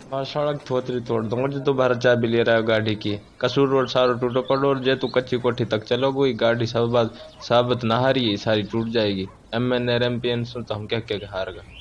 और सड़क थोतरी तोड़ दूंगा जो दोबारा चाबी ले रहा है गाड़ी की। कसूर रोड सारो टूटो पड़ो और जे तू कच्ची कोठी तक चलोगी गाड़ी सब बात साबित ना हारी सारी टूट जाएगी। M N R M P N सुन तो हम क्या क्या हार गए।